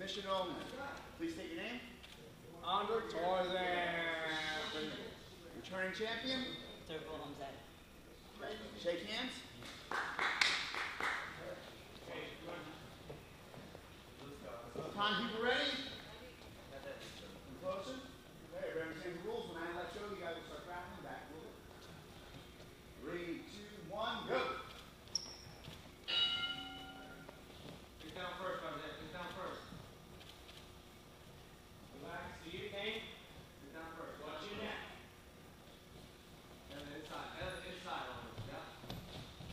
Submission only. Please state your name. Andre Tarzan. Returning champion. Turbo Hamzat. Shake hands. Time people ready? Come closer. Okay, everybody understands the rules. When I let go, you guys will start grappling back a little bit. 3, 2, 1, go. Get down first, Tarzan. Get down first. Relax. See you, Kane? Get down first. Watch your neck. And the inside. And the inside on it. Yeah.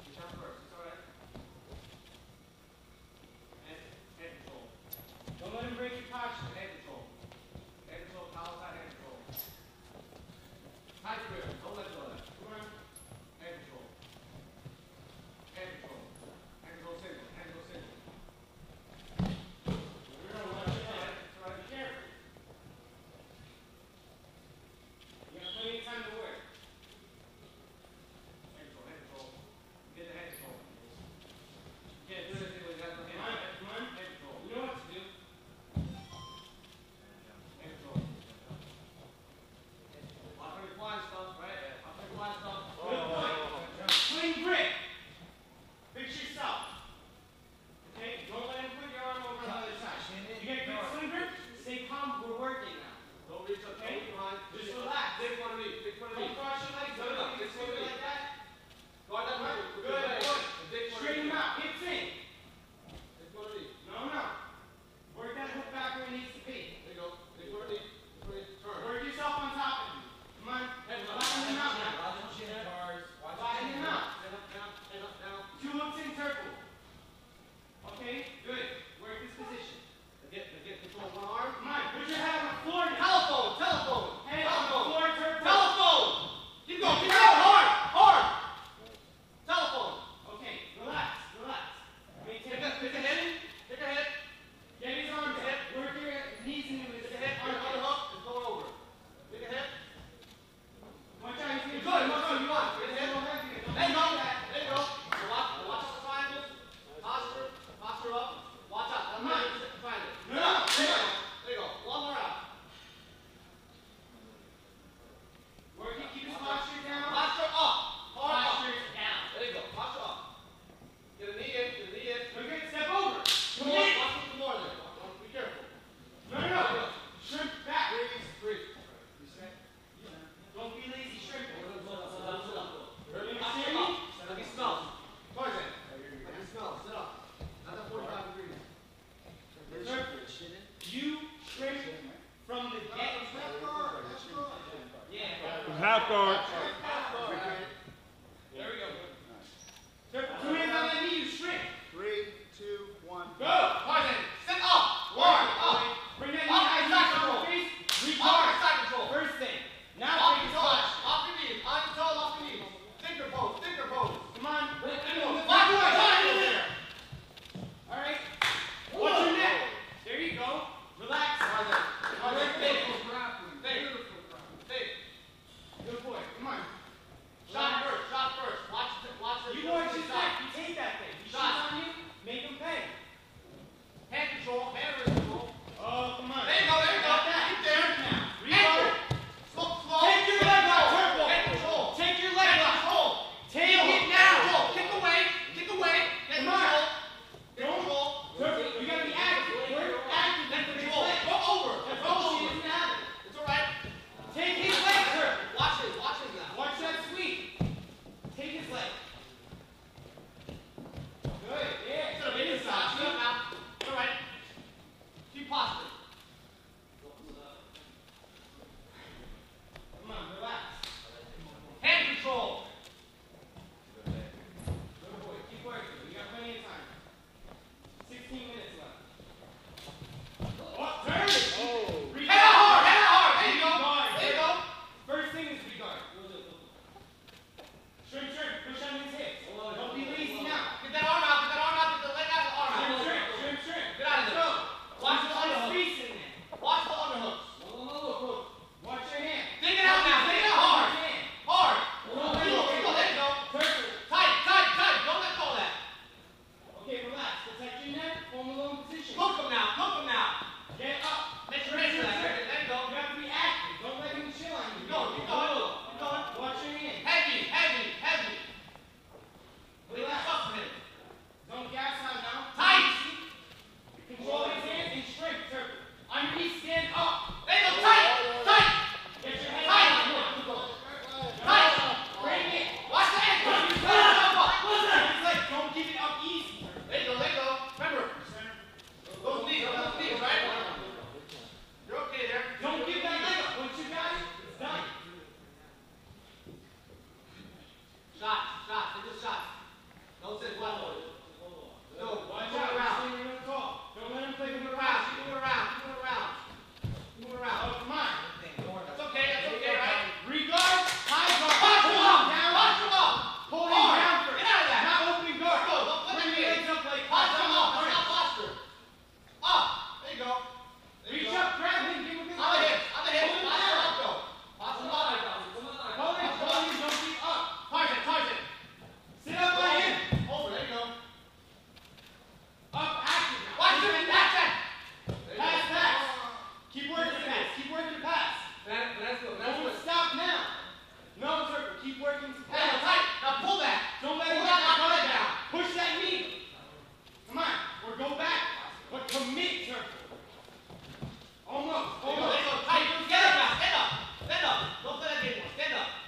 Take the shot. Don't sit flat on it. No, Watch move out. around. You're going to talk. Don't let him play with Move the around. crowd. Keep moving around. Keep moving around. Keep moving around. Oh, come on. That's okay. That's okay, right? Regard. High guard. Punch him Pull up. down. Punch him up. Pull him Hard. down first. Get out of that. Not opening guard. Go. Don't put Bring it your in. legs up like Punch him up. All That's right. not posture. Up. There you go. There you Reach go. up, grab him, give him his On the leg. hips. On the hips. Pull him Watch him down. up, though. Watch him up. Hold it, don't be up. Tarzan. Sit up by him. Over. There you go. Up, active now. Watch him. Back. There you go. Pass. Keep working the pass. Keep working the pass. That's good. Don't stop now. No circle. Keep working to Hey, pass. tight. Now pull that. Don't let him Pull get that that guard leg down. Push that knee. Come on. Or go back. But commit circle. Almost. There you go. Tight. Get up now. Stand up. Stand up. Don't play that game anymore. Stand up.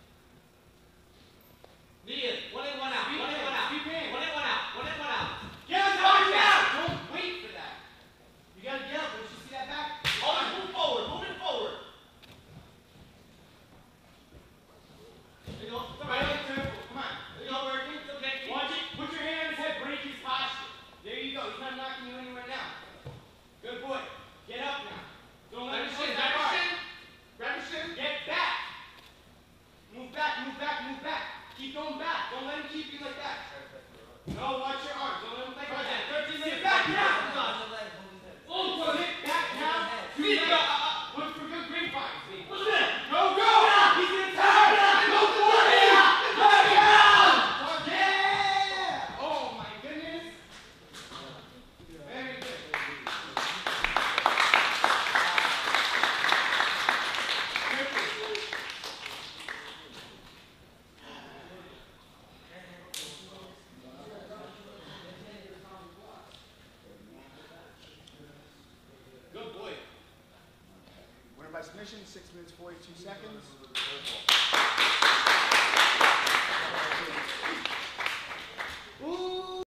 Knee in. One in, one out. Sweep One in, in. one out. Sweep in. One in, one out. One in, one out. Get up, Down. down. Don't wait for that. You gotta get up. Don't you see that back? Always move forward. Moving forward. There you go. It's all Right right. leg circle. Come on. There you go. Working. It's okay. Watch it. Put your hand on his head. Break his posture. There you go. He's not knocking you anywhere now. Good boy. Get up now. Don't let Grab him your shin. push Grab that your guard. shin. Grab your shin. Get back. Move back. Keep going back. Don't let him keep you like that. No, watch your arms. Don't let him play like that. 13 minutes. Get back now. Oh, so hit back now. Feet up. Look for good grapevines. What's that? Go. He's in time. Go for it. Yeah. Oh, my goodness. Very good. Good boy. Winner by submission, 6 minutes, 42 seconds.